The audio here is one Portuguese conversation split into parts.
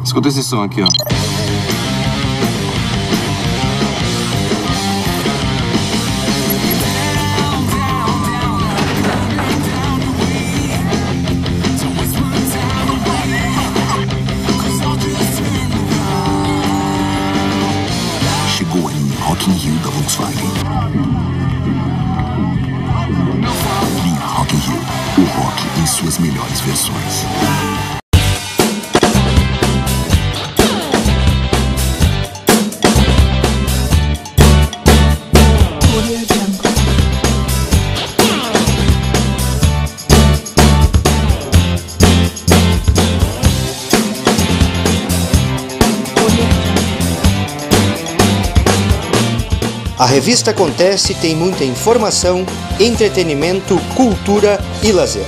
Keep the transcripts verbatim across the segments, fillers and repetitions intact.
Escuta esse som aqui, ó. Chegou aí em Rock in Rio da Volkswagen. Linha Rock in Rio. O rock em suas melhores versões. A revista Acontece tem muita informação, entretenimento, cultura e lazer.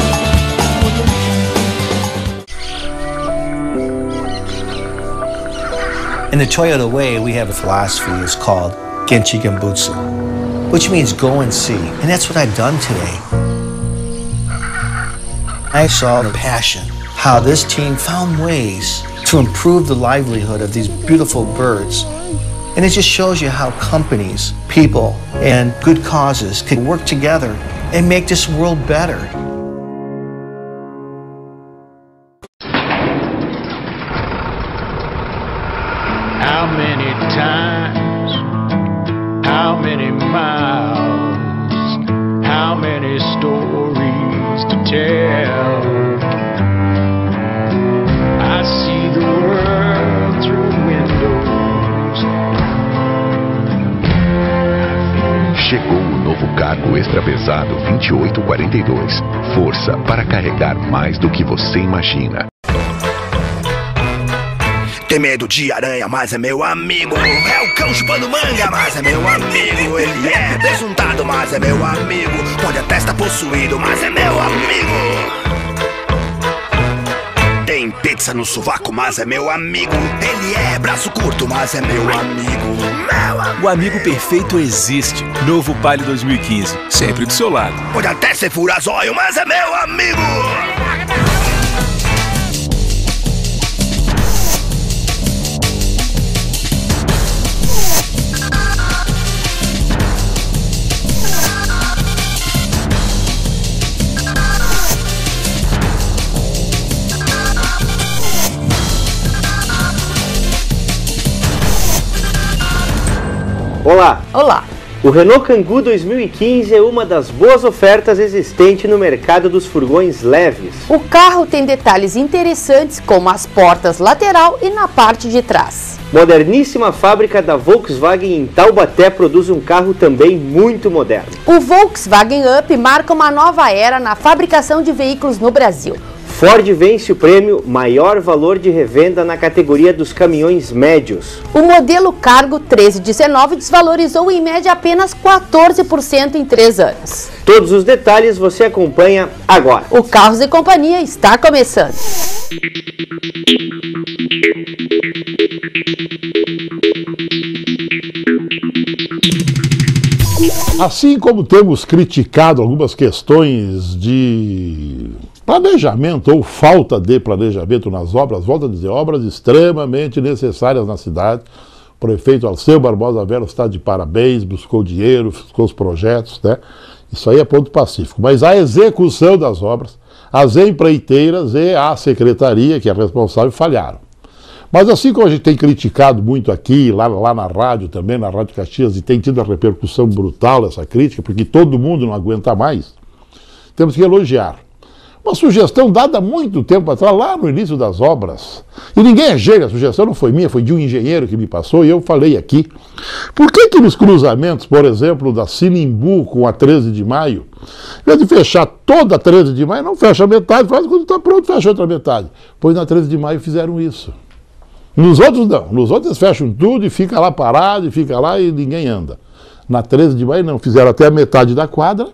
In the Toyota Way, we have a philosophy. It's called Genchi Genbutsu, which means go and see. And that's what I've done today. I saw the passion, how this team found ways to improve the livelihood of these beautiful birds. And it just shows you how companies, people, and good causes can work together and make this world better. How many times, how many miles, how many stories to tell? I see the world through windows. Chegou o novo cargo extra pesado vinte e oito quarenta e dois. Força para carregar mais do que você imagina. Tem medo de aranha, mas é meu amigo. É o cão chupando manga, mas é meu amigo. Ele é besuntado, mas é meu amigo. Pode até estar possuído, mas é meu amigo. Tem pizza no sovaco, mas é meu amigo. Ele é braço curto, mas é meu amigo. Meu amigo. O amigo perfeito existe. Novo Palio dois mil e quinze, sempre do seu lado. Pode até ser furazóio, mas é meu amigo. Olá! Olá! O Renault Kangoo dois mil e quinze é uma das boas ofertas existentes no mercado dos furgões leves. O carro tem detalhes interessantes como as portas lateral e na parte de trás. Moderníssima fábrica da Volkswagen em Taubaté produz um carro também muito moderno. O Volkswagen Up marca uma nova era na fabricação de veículos no Brasil. Ford vence o prêmio Maior Valor de Revenda na categoria dos caminhões médios. O modelo Cargo treze dezenove desvalorizou em média apenas quatorze por cento em três anos. Todos os detalhes você acompanha agora. O Carros e Companhia está começando. Assim como temos criticado algumas questões de planejamento ou falta de planejamento nas obras, volto a dizer, obras extremamente necessárias na cidade. O prefeito Alceu Barbosa Velho está de parabéns, buscou dinheiro, buscou os projetos, né? Isso aí é ponto pacífico. Mas a execução das obras, as empreiteiras e a secretaria, que é responsável, falharam. Mas assim como a gente tem criticado muito aqui, lá, lá na rádio também, na Rádio Caxias, e tem tido a repercussão brutal essa crítica, porque todo mundo não aguenta mais, temos que elogiar. Uma sugestão dada há muito tempo atrás, lá no início das obras. E ninguém é gênio, a sugestão não foi minha, foi de um engenheiro que me passou e eu falei aqui. Por que que nos cruzamentos, por exemplo, da Sinimbu com a treze de maio, em vez de fechar toda a treze de maio, não fecha a metade, faz quando está pronto, fecha outra metade. Pois na treze de maio fizeram isso. Nos outros não, nos outros fecham tudo e fica lá parado, e fica lá e ninguém anda. Na treze de maio não, fizeram até a metade da quadra,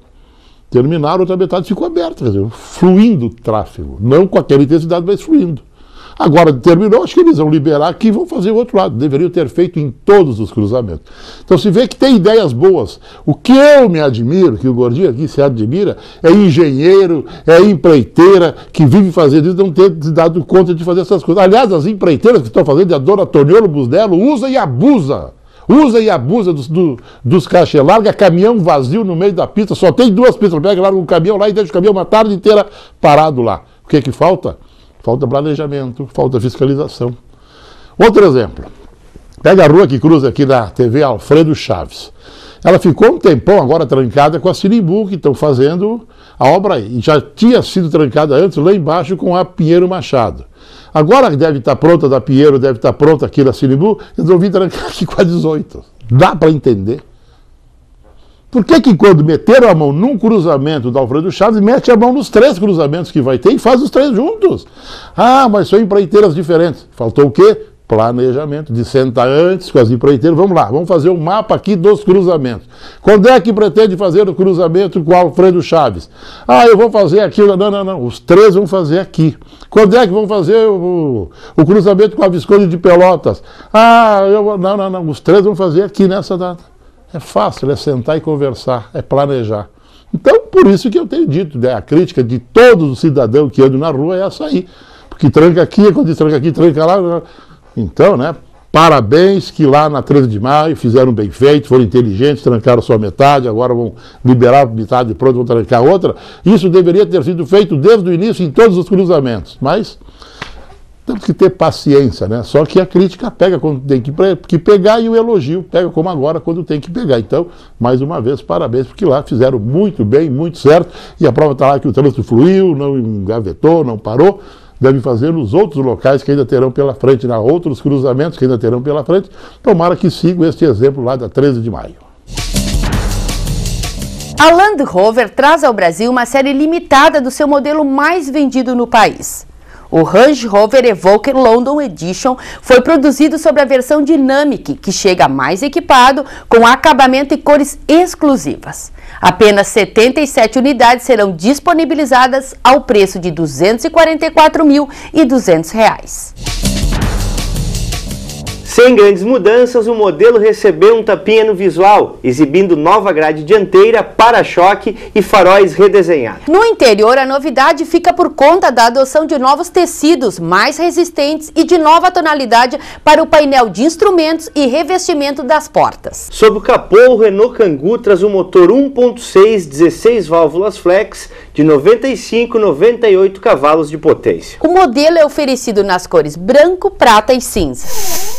terminaram, outra metade ficou aberta, quer dizer, fluindo o tráfego, não com aquela intensidade, mas fluindo. Agora terminou, acho que eles vão liberar aqui e vão fazer o outro lado. Deveriam ter feito em todos os cruzamentos. Então se vê que tem ideias boas. O que eu me admiro, que o Gordinho aqui se admira, é engenheiro, é empreiteira, que vive fazendo isso, não ter se dado conta de fazer essas coisas. Aliás, as empreiteiras que estão fazendo, a dona Toniolo Busnello, usa e abusa. Usa e abusa dos, do, dos cachê. Larga caminhão vazio no meio da pista, só tem duas pistas. Pega, larga um caminhão lá e deixa o caminhão uma tarde inteira parado lá. O que que falta? Falta planejamento, falta fiscalização. Outro exemplo. Pega a rua que cruza aqui na T V Alfredo Chaves. Ela ficou um tempão agora trancada com a Sinimbu, que estão fazendo a obra aí. E já tinha sido trancada antes lá embaixo com a Pinheiro Machado. Agora deve estar pronta da Pinheiro, deve estar pronta aqui na Sinimbu, resolvi trancar aqui com a dezoito. Dá para entender? Por que que quando meteram a mão num cruzamento da Alfredo Chaves, mete a mão nos três cruzamentos que vai ter e faz os três juntos? Ah, mas são empreiteiras diferentes. Faltou o quê? Planejamento, de sentar antes com as empreiteiras. Vamos lá, vamos fazer um mapa aqui dos cruzamentos. Quando é que pretende fazer o cruzamento com o Alfredo Chaves? Ah, eu vou fazer aqui. Não, não, não. Os três vão fazer aqui. Quando é que vão fazer o, o cruzamento com a Visconde de Pelotas? Ah, eu vou... Não, não, não. Os três vão fazer aqui nessa data. É fácil, é sentar e conversar, é planejar. Então, por isso que eu tenho dito, né, a crítica de todos os cidadãos que andam na rua é essa aí. Porque tranca aqui, quando tranca aqui, tranca lá. Então, né, parabéns que lá na treze de maio fizeram bem feito, foram inteligentes, trancaram só metade, agora vão liberar metade pronto, vão trancar outra. Isso deveria ter sido feito desde o início em todos os cruzamentos, mas temos que ter paciência, né? Só que a crítica pega quando tem que, que pegar e o elogio pega como agora quando tem que pegar. Então, mais uma vez, parabéns, porque lá fizeram muito bem, muito certo, e a prova está lá que o trânsito fluiu, não engavetou, não parou. Deve fazer nos outros locais que ainda terão pela frente, né? Outros cruzamentos que ainda terão pela frente. Tomara que sigam este exemplo lá da treze de maio. A Land Rover traz ao Brasil uma série limitada do seu modelo mais vendido no país. O Range Rover Evoque London Edition foi produzido sob a versão Dynamic, que chega mais equipado, com acabamento e cores exclusivas. Apenas setenta e sete unidades serão disponibilizadas ao preço de duzentos e quarenta e quatro mil e duzentos reais. Sem grandes mudanças, o modelo recebeu um tapinha no visual, exibindo nova grade dianteira, para-choque e faróis redesenhados. No interior, a novidade fica por conta da adoção de novos tecidos mais resistentes e de nova tonalidade para o painel de instrumentos e revestimento das portas. Sob o capô, o Renault Kangoo traz um motor um ponto seis, dezesseis válvulas flex de noventa e cinco a noventa e oito cavalos de potência. O modelo é oferecido nas cores branco, prata e cinza.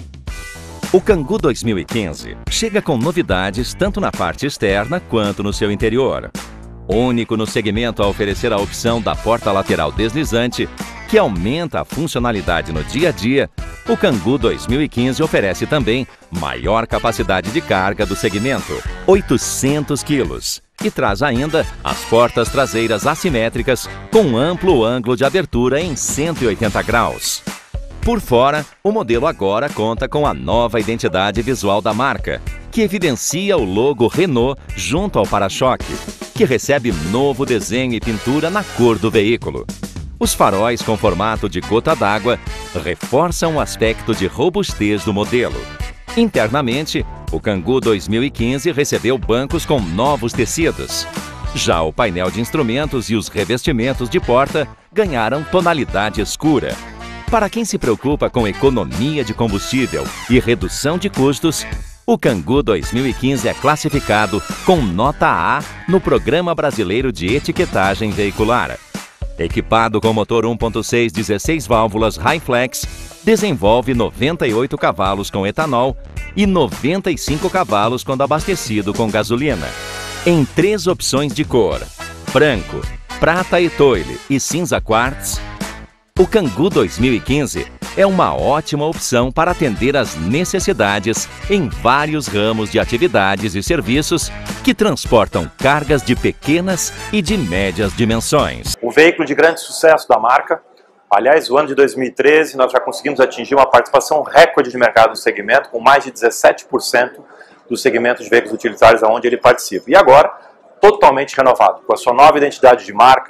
O Kangoo dois mil e quinze chega com novidades tanto na parte externa quanto no seu interior. Único no segmento a oferecer a opção da porta lateral deslizante, que aumenta a funcionalidade no dia a dia, o Kangoo dois mil e quinze oferece também maior capacidade de carga do segmento, oitocentos quilos, e traz ainda as portas traseiras assimétricas com amplo ângulo de abertura em cento e oitenta graus. Por fora, o modelo agora conta com a nova identidade visual da marca, que evidencia o logo Renault junto ao para-choque, que recebe novo desenho e pintura na cor do veículo. Os faróis com formato de gota d'água reforçam o aspecto de robustez do modelo. Internamente, o Kangoo dois mil e quinze recebeu bancos com novos tecidos. Já o painel de instrumentos e os revestimentos de porta ganharam tonalidade escura. Para quem se preocupa com economia de combustível e redução de custos, o Kangoo dois mil e quinze é classificado com nota A no Programa Brasileiro de Etiquetagem Veicular. Equipado com motor um ponto seis, dezesseis válvulas Hi-Flex, desenvolve noventa e oito cavalos com etanol e noventa e cinco cavalos quando abastecido com gasolina. Em três opções de cor: branco, prata e toile e cinza quartz, o Kangoo dois mil e quinze é uma ótima opção para atender às necessidades em vários ramos de atividades e serviços que transportam cargas de pequenas e de médias dimensões. Um veículo de grande sucesso da marca. Aliás, o ano de dois mil e treze nós já conseguimos atingir uma participação recorde de mercado no segmento, com mais de dezessete por cento do segmento de veículos utilitários onde ele participa. E agora, totalmente renovado, com a sua nova identidade de marca,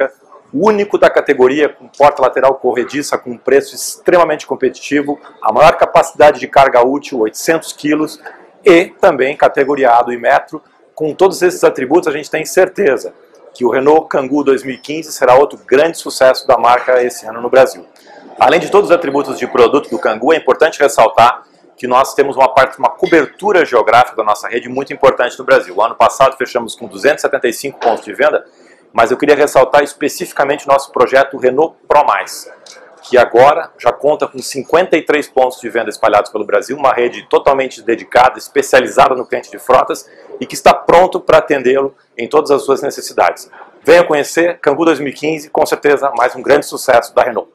o único da categoria com porta lateral corrediça, com um preço extremamente competitivo, a maior capacidade de carga útil, oitocentos quilos, e também categoria A do Imetro. Com todos esses atributos, a gente tem certeza que o Renault Kangoo dois mil e quinze será outro grande sucesso da marca esse ano no Brasil. Além de todos os atributos de produto do Kangoo, é importante ressaltar que nós temos uma, parte, uma cobertura geográfica da nossa rede muito importante no Brasil. O ano passado fechamos com duzentos e setenta e cinco pontos de venda, mas eu queria ressaltar especificamente o nosso projeto Renault Pro Mais, que agora já conta com cinquenta e três pontos de venda espalhados pelo Brasil, uma rede totalmente dedicada, especializada no cliente de frotas e que está pronto para atendê-lo em todas as suas necessidades. Venha conhecer Kangoo dois mil e quinze, com certeza mais um grande sucesso da Renault.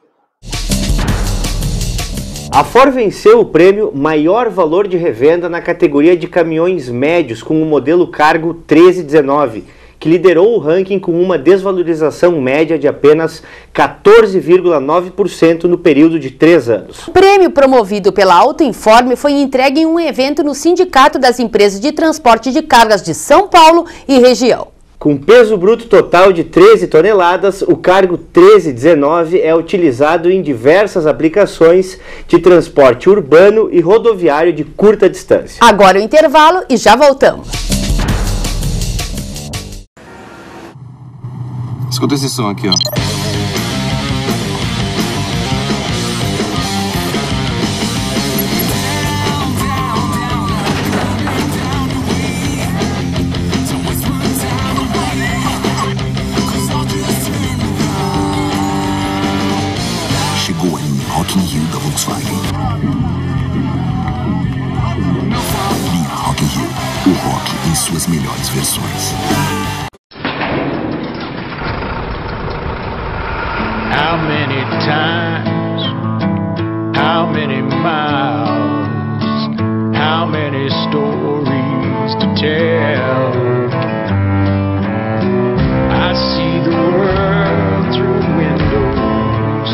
A Ford venceu o prêmio Maior Valor de Revenda na categoria de caminhões médios com o modelo Cargo treze dezenove, que liderou o ranking com uma desvalorização média de apenas quatorze vírgula nove por cento no período de três anos. O prêmio promovido pela Autoinforme foi entregue em um evento no Sindicato das Empresas de Transporte de Cargas de São Paulo e região. Com peso bruto total de treze toneladas, o Cargo treze dezenove é utilizado em diversas aplicações de transporte urbano e rodoviário de curta distância. Agora o intervalo e já voltamos. Escuta esse som aqui, ó. Chegou aí um Rock in Rio da Volkswagen. Linha Rock in Rio, o rock em suas melhores versões. How many times, how many miles, how many stories to tell? I see the world through windows.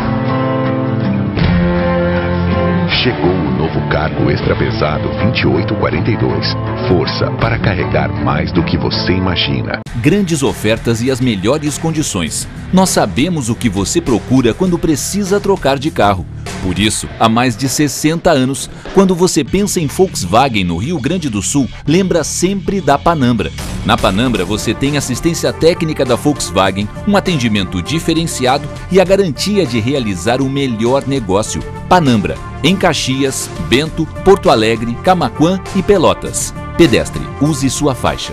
Chegou o novo Cargo Extra Pesado vinte e oito quarenta e dois. Força para carregar mais do que você imagina. Grandes ofertas e as melhores condições. Nós sabemos o que você procura quando precisa trocar de carro. Por isso, há mais de sessenta anos, quando você pensa em Volkswagen no Rio Grande do Sul, lembra sempre da Panambra. Na Panambra você tem assistência técnica da Volkswagen, um atendimento diferenciado e a garantia de realizar o melhor negócio. Panambra, em Caxias, Bento, Porto Alegre, Camaquã e Pelotas. Pedestre, use sua faixa.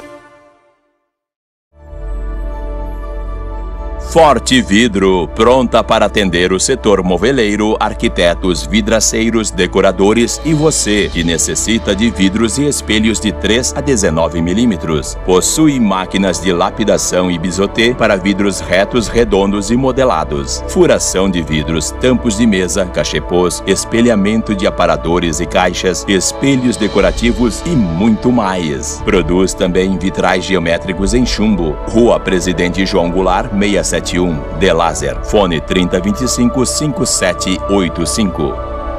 Forte Vidro, pronta para atender o setor moveleiro, arquitetos, vidraceiros, decoradores e você que necessita de vidros e espelhos de três a dezenove milímetros. Possui máquinas de lapidação e bisotê para vidros retos, redondos e modelados. Furação de vidros, tampos de mesa, cachepôs, espelhamento de aparadores e caixas, espelhos decorativos e muito mais. Produz também vitrais geométricos em chumbo. Rua Presidente João Goulart, seiscentos e setenta e um, de Lazer. Fone trinta, vinte e cinco, cinquenta e sete oitenta e cinco.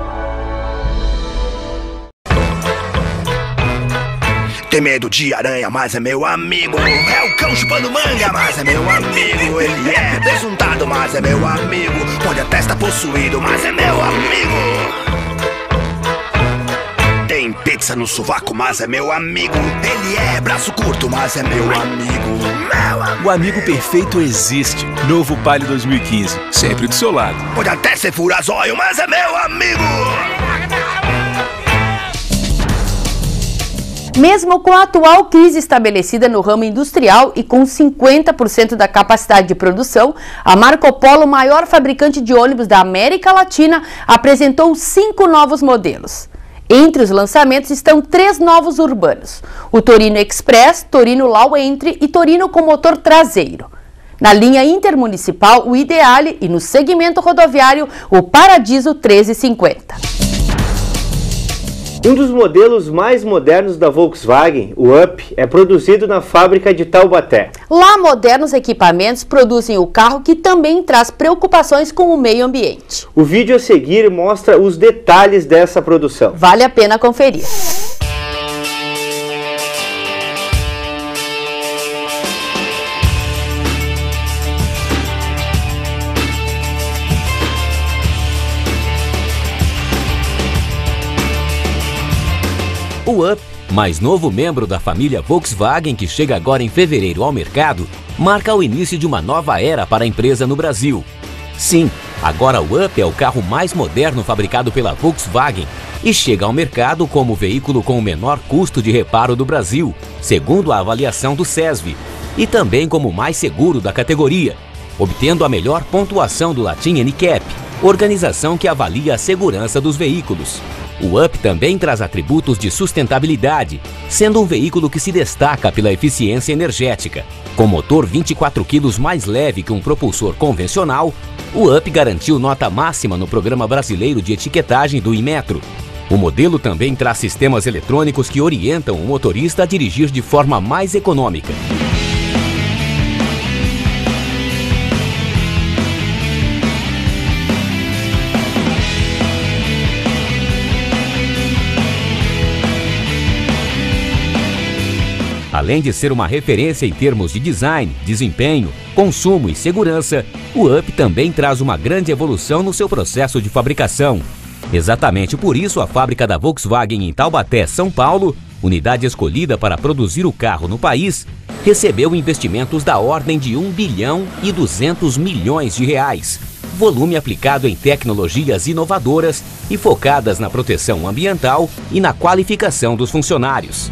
Tem medo de aranha, mas é meu amigo. É o cão chupando manga, mas é meu amigo. Ele é besuntado, mas é meu amigo. Pode até estar possuído, mas é meu amigo. Tem pizza no sovaco, mas é meu amigo. Ele é braço curto, mas é meu amigo. Meu amigo. O amigo perfeito existe. Novo Palio dois mil e quinze, sempre do seu lado. Pode até ser furazóio, mas é meu amigo. Mesmo com a atual crise estabelecida no ramo industrial e com cinquenta por cento da capacidade de produção, a Marco Polo, maior fabricante de ônibus da América Latina, apresentou cinco novos modelos. Entre os lançamentos estão três novos urbanos: o Torino Express, Torino Low Entry e Torino com motor traseiro. Na linha intermunicipal, o Ideale, e no segmento rodoviário, o Paradiso treze cinquenta. Um dos modelos mais modernos da Volkswagen, o Up, é produzido na fábrica de Taubaté. Lá, modernos equipamentos produzem o carro que também traz preocupações com o meio ambiente. O vídeo a seguir mostra os detalhes dessa produção. Vale a pena conferir. O Up, mais novo membro da família Volkswagen que chega agora em fevereiro ao mercado, marca o início de uma nova era para a empresa no Brasil. Sim, agora o Up é o carro mais moderno fabricado pela Volkswagen e chega ao mercado como o veículo com o menor custo de reparo do Brasil, segundo a avaliação do SESV, e também como o mais seguro da categoria, obtendo a melhor pontuação do Latin N C A P, organização que avalia a segurança dos veículos. O Up também traz atributos de sustentabilidade, sendo um veículo que se destaca pela eficiência energética. Com motor vinte e quatro quilos mais leve que um propulsor convencional, o Up garantiu nota máxima no Programa Brasileiro de Etiquetagem do Inmetro. O modelo também traz sistemas eletrônicos que orientam o motorista a dirigir de forma mais econômica. Além de ser uma referência em termos de design, desempenho, consumo e segurança, o Up também traz uma grande evolução no seu processo de fabricação. Exatamente por isso, a fábrica da Volkswagen em Taubaté, São Paulo, unidade escolhida para produzir o carro no país, recebeu investimentos da ordem de um bilhão e duzentos milhões de reais. Volume aplicado em tecnologias inovadoras e focadas na proteção ambiental e na qualificação dos funcionários.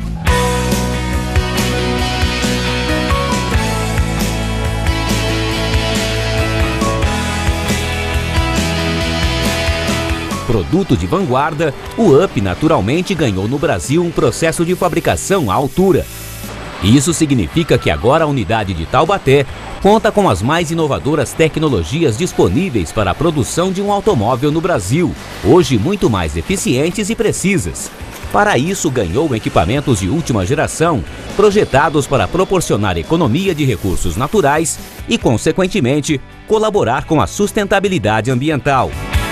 Produto de vanguarda, o Up naturalmente ganhou no Brasil um processo de fabricação à altura. Isso significa que agora a unidade de Taubaté conta com as mais inovadoras tecnologias disponíveis para a produção de um automóvel no Brasil, hoje muito mais eficientes e precisas. Para isso, ganhou equipamentos de última geração, projetados para proporcionar economia de recursos naturais e, consequentemente, colaborar com a sustentabilidade ambiental.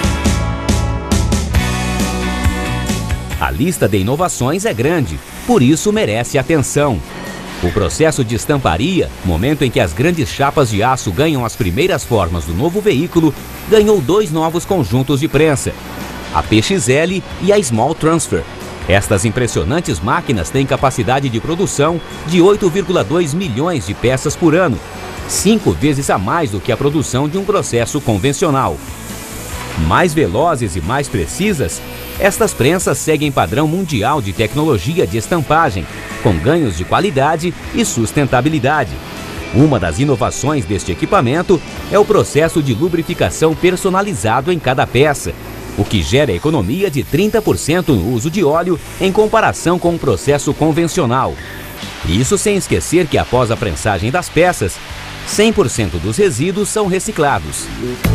A lista de inovações é grande, por isso merece atenção. O processo de estamparia, momento em que as grandes chapas de aço ganham as primeiras formas do novo veículo, ganhou dois novos conjuntos de prensa, a P X L e a Small Transfer. Estas impressionantes máquinas têm capacidade de produção de oito vírgula dois milhões de peças por ano, cinco vezes a mais do que a produção de um processo convencional. Mais velozes e mais precisas, estas prensas seguem padrão mundial de tecnologia de estampagem, com ganhos de qualidade e sustentabilidade. Uma das inovações deste equipamento é o processo de lubrificação personalizado em cada peça, o que gera economia de trinta por cento no uso de óleo em comparação com o processo convencional. Isso sem esquecer que após a prensagem das peças, cem por cento dos resíduos são reciclados.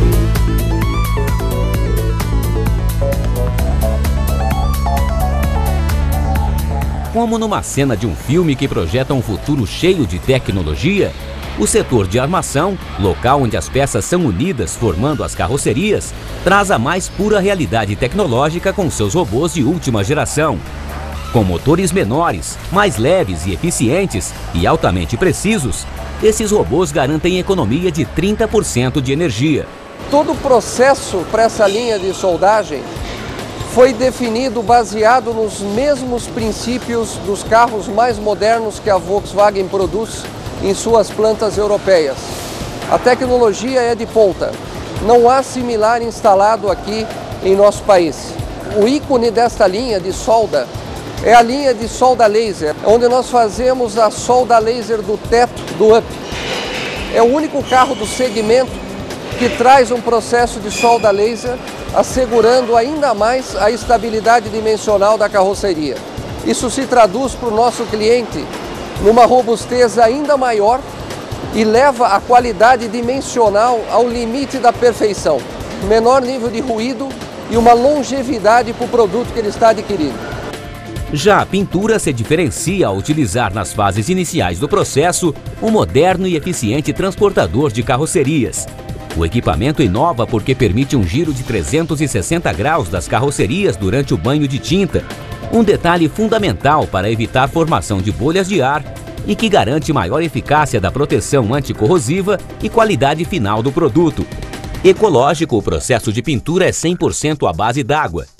Como numa cena de um filme que projeta um futuro cheio de tecnologia, o setor de armação, local onde as peças são unidas formando as carrocerias, traz a mais pura realidade tecnológica com seus robôs de última geração. Com motores menores, mais leves e eficientes e altamente precisos, esses robôs garantem economia de trinta por cento de energia. Todo o processo para essa linha de soldagem foi definido baseado nos mesmos princípios dos carros mais modernos que a Volkswagen produz em suas plantas europeias. A tecnologia é de ponta, não há similar instalado aqui em nosso país. O ícone desta linha de solda é a linha de solda laser, onde nós fazemos a solda laser do teto do Up. É o único carro do segmento que traz um processo de solda laser, assegurando ainda mais a estabilidade dimensional da carroceria. Isso se traduz para o nosso cliente numa robustez ainda maior e leva a qualidade dimensional ao limite da perfeição. Menor nível de ruído e uma longevidade para o produto que ele está adquirindo. Já a pintura se diferencia ao utilizar nas fases iniciais do processo um moderno e eficiente transportador de carrocerias. O equipamento inova porque permite um giro de trezentos e sessenta graus das carrocerias durante o banho de tinta, um detalhe fundamental para evitar formação de bolhas de ar e que garante maior eficácia da proteção anticorrosiva e qualidade final do produto. Ecológico, o processo de pintura é cem por cento à base d'água.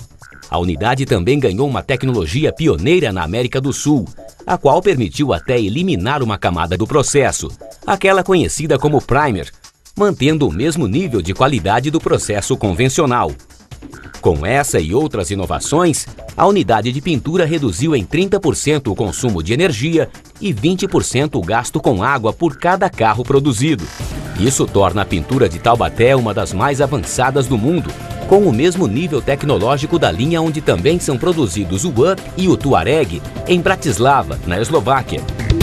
A unidade também ganhou uma tecnologia pioneira na América do Sul, a qual permitiu até eliminar uma camada do processo, aquela conhecida como primer, mantendo o mesmo nível de qualidade do processo convencional. Com essa e outras inovações, a unidade de pintura reduziu em trinta por cento o consumo de energia e vinte por cento o gasto com água por cada carro produzido. Isso torna a pintura de Taubaté uma das mais avançadas do mundo, com o mesmo nível tecnológico da linha onde também são produzidos o Up e o Tuareg, em Bratislava, na Eslováquia.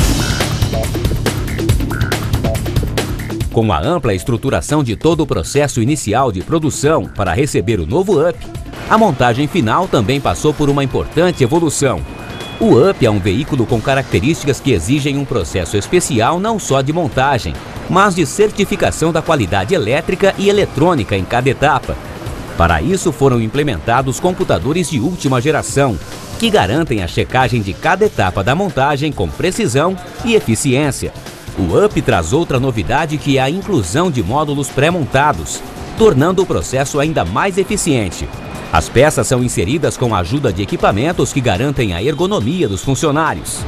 Com a ampla estruturação de todo o processo inicial de produção para receber o novo Up, a montagem final também passou por uma importante evolução. O Up é um veículo com características que exigem um processo especial não só de montagem, mas de certificação da qualidade elétrica e eletrônica em cada etapa. Para isso foram implementados computadores de última geração, que garantem a checagem de cada etapa da montagem com precisão e eficiência. O Up traz outra novidade, que é a inclusão de módulos pré-montados, tornando o processo ainda mais eficiente. As peças são inseridas com a ajuda de equipamentos que garantem a ergonomia dos funcionários.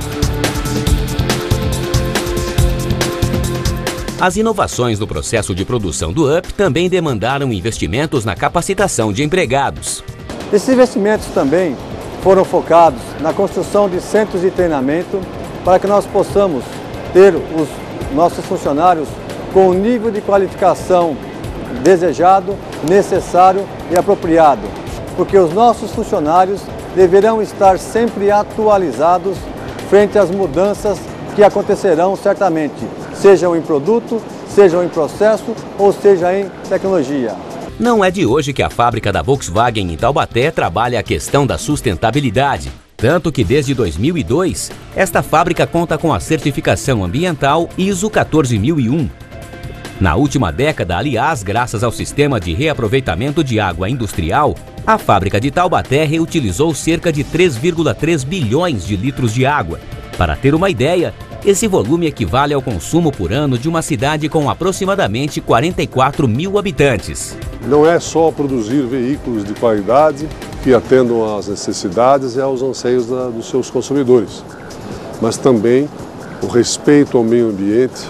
As inovações no processo de produção do Up também demandaram investimentos na capacitação de empregados. Esses investimentos também foram focados na construção de centros de treinamento para que nós possamos ter os nossos funcionários com o nível de qualificação desejado, necessário e apropriado, porque os nossos funcionários deverão estar sempre atualizados frente às mudanças que acontecerão certamente, sejam em produto, sejam em processo ou seja em tecnologia. Não é de hoje que a fábrica da Volkswagen em Taubaté trabalha a questão da sustentabilidade. Tanto que desde dois mil e dois, esta fábrica conta com a certificação ambiental I S O quatorze mil e um. Na última década, aliás, graças ao sistema de reaproveitamento de água industrial, a fábrica de Taubaté reutilizou cerca de três vírgula três bilhões de litros de água. Para ter uma ideia, esse volume equivale ao consumo por ano de uma cidade com aproximadamente quarenta e quatro mil habitantes. Não é só produzir veículos de qualidade que atendam às necessidades e aos anseios da, dos seus consumidores, mas também o respeito ao meio ambiente,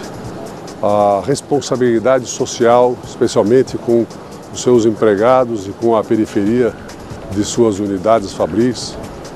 a responsabilidade social, especialmente com os seus empregados e com a periferia de suas unidades fabris,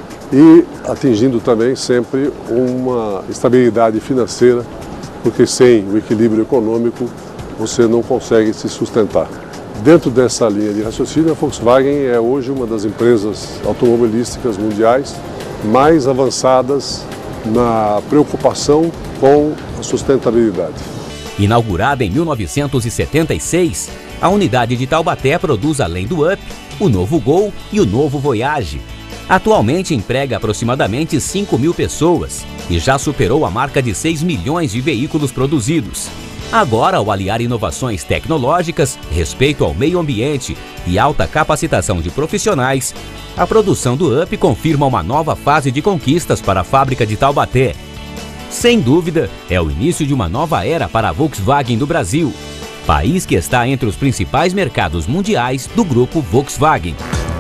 e atingindo também sempre uma estabilidade financeira, porque sem o equilíbrio econômico você não consegue se sustentar. Dentro dessa linha de raciocínio, a Volkswagen é hoje uma das empresas automobilísticas mundiais mais avançadas na preocupação com a sustentabilidade. Inaugurada em mil novecentos e setenta e seis, a unidade de Taubaté produz, além do Up, o novo Gol e o novo Voyage. Atualmente emprega aproximadamente cinco mil pessoas e já superou a marca de seis milhões de veículos produzidos. Agora, ao aliar inovações tecnológicas, respeito ao meio ambiente e alta capacitação de profissionais, a produção do Up confirma uma nova fase de conquistas para a fábrica de Taubaté. Sem dúvida, é o início de uma nova era para a Volkswagen do Brasil, país que está entre os principais mercados mundiais do grupo Volkswagen.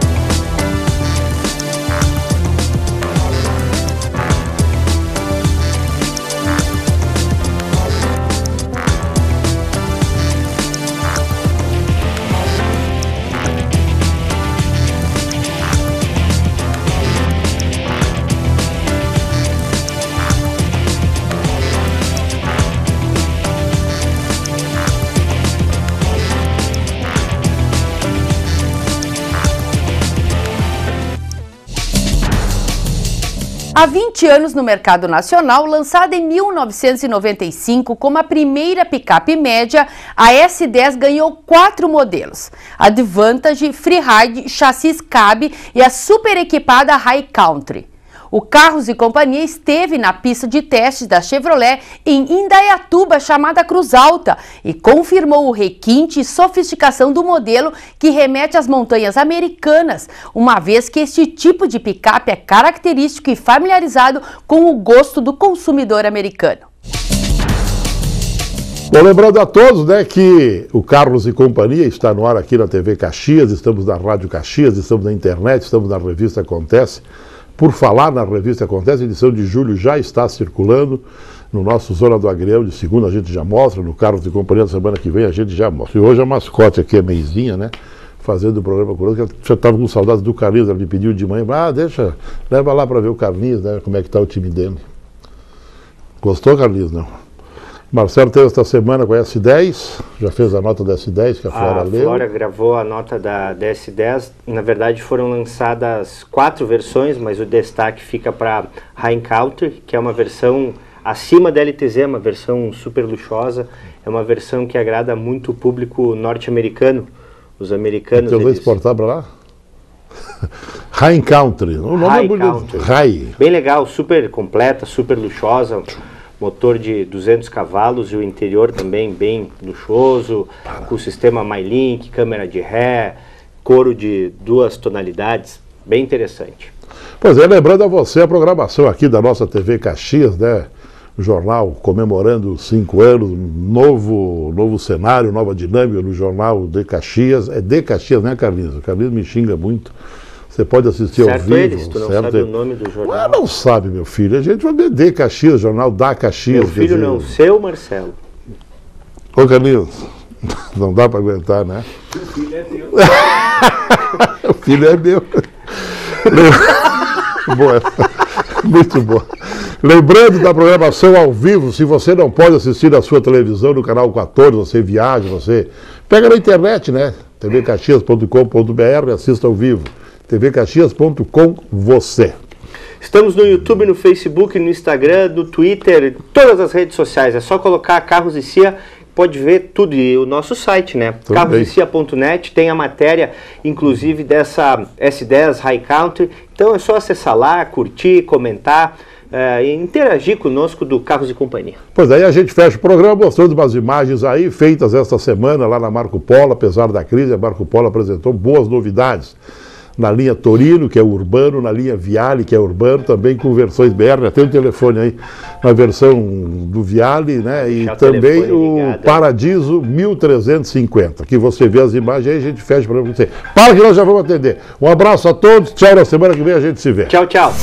Há vinte anos no mercado nacional, lançada em mil novecentos e noventa e cinco como a primeira picape média, a S dez ganhou quatro modelos: Advantage, Freeride, Chassis Cab e a super equipada High Country. O Carros e Companhia esteve na pista de testes da Chevrolet em Indaiatuba, chamada Cruz Alta, e confirmou o requinte e sofisticação do modelo, que remete às montanhas americanas, uma vez que este tipo de picape é característico e familiarizado com o gosto do consumidor americano. Bom, lembrando a todos, né, que o Carlos e Companhia está no ar aqui na T V Caxias, estamos na Rádio Caxias, estamos na internet, estamos na Revista Acontece. Por falar na Revista Acontece, a edição de julho já está circulando. No nosso Zona do Agrião, de segunda a gente já mostra, no Carlos e Companhia, da semana que vem a gente já mostra. E hoje a mascote aqui é Meizinha, né? Fazendo o programa conosco, ela já estava com saudades do Carlinhos, ela me pediu de manhã, ah, deixa, leva lá para ver o Carlinhos, né? Como é que está o time dele. Gostou, Carlinhos? Não? Marcelo teve esta semana com a S dez, já fez a nota da S dez que a Flora leu. A Flora gravou a nota da, da S dez, na verdade foram lançadas quatro versões, mas o destaque fica para High Country, que é uma versão acima da L T Z, uma versão super luxuosa, é uma versão que agrada muito o público norte-americano, os americanos. Então eu vou exportar para lá? High Country, o nome High é bonito. Country. High. Bem legal, super completa, super luxuosa, motor de duzentos cavalos e o interior também bem luxuoso, com o sistema MyLink, câmera de ré, couro de duas tonalidades, bem interessante. Pois é, lembrando a você a programação aqui da nossa T V Caxias, né? O jornal comemorando cinco anos, novo, novo cenário, nova dinâmica no jornal de Caxias. É de Caxias, né, Carlinhos? O Carlinhos me xinga muito. Você pode assistir certo ao vivo. Eles, tu não certo sabe o nome do jornal? Ué, não sabe, meu filho. A gente vai ver de Caxias, jornal da Caxias. Meu filho não, seu Marcelo. Ô, Carlinhos, não dá para aguentar, né? O filho é teu. O filho é meu. Boa. Muito bom. Lembrando da programação ao vivo, se você não pode assistir na sua televisão no canal quatorze, você viaja, você pega na internet, né? t v caxias ponto com ponto b r e assista ao vivo. t v caxias ponto com você. Estamos no YouTube, no Facebook, no Instagram, no Twitter, todas as redes sociais. É só colocar Carros e Cia, pode ver tudo. E o nosso site, né? carros e cia ponto net, tem a matéria, inclusive, dessa S dez High Country. Então é só acessar lá, curtir, comentar, é, e interagir conosco do Carros e Companhia. Pois aí a gente fecha o programa mostrando umas imagens aí feitas esta semana lá na Marco Polo. Apesar da crise, a Marco Polo apresentou boas novidades na linha Torino, que é urbano, na linha Viale, que é urbano, também com versões B R. Tem um telefone aí na versão do Viale, né? E Já também o ligado, Paradiso mil trezentos e cinquenta, que você vê as imagens aí, a gente fecha para você. Para que nós já vamos atender. Um abraço a todos, tchau, na semana que vem a gente se vê. Tchau, tchau.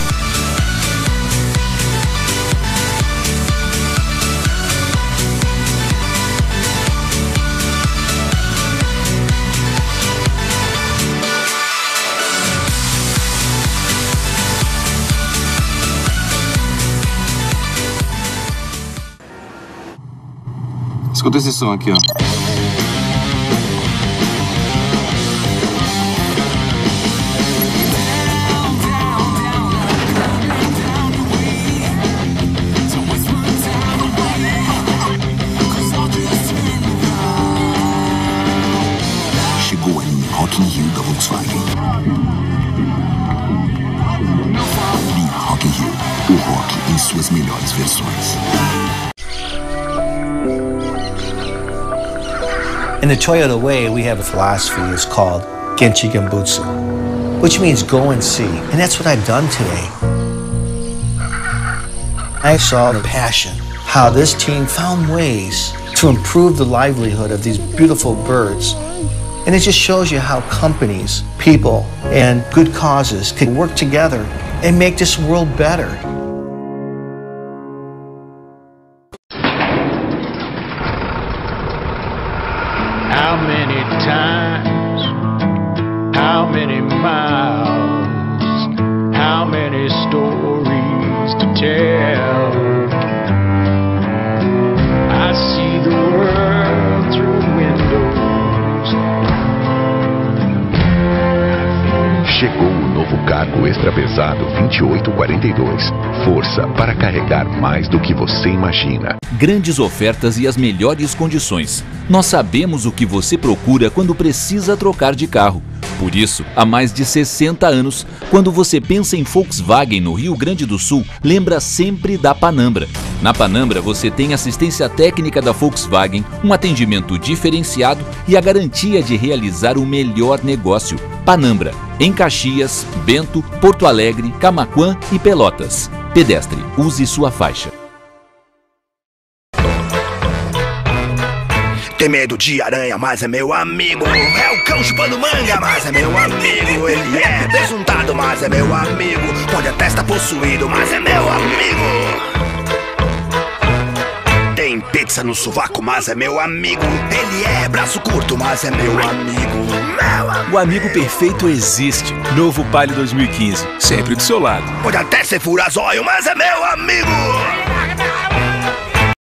Escuta esse som aqui, ó. Chegou a linha Rock in Rio da Volkswagen. Linha Rock in Rio, o rock em suas melhores versões. In the Toyota way, we have a philosophy. It's called Genchi Genbutsu, which means go and see. And that's what I've done today. I saw the passion, how this team found ways to improve the livelihood of these beautiful birds. And it just shows you how companies, people, and good causes can work together and make this world better. How many times, how many miles, how many stories to tell? I see the world through windows. Chegou o novo cargo extra pesado vinte e oito quarenta e dois. Força para carregar mais do que você imagina. Grandes ofertas e as melhores condições. Nós sabemos o que você procura quando precisa trocar de carro. Por isso, há mais de sessenta anos, quando você pensa em Volkswagen no Rio Grande do Sul, lembra sempre da Panambra. Na Panambra você tem assistência técnica da Volkswagen, um atendimento diferenciado e a garantia de realizar o melhor negócio. Panambra, em Caxias, Bento, Porto Alegre, Camaquã e Pelotas. Pedestre, use sua faixa. Tem medo de aranha, mas é meu amigo. É o cão chupando manga, mas é meu amigo. Ele é besuntado, mas é meu amigo. Pode até estar possuído, mas é meu amigo. Tem pizza no sovaco, mas é meu amigo. Ele é braço curto, mas é meu amigo. Meu amigo. O amigo perfeito existe. Novo Palio dois mil e quinze, sempre do seu lado. Pode até ser furazóio, mas é meu amigo.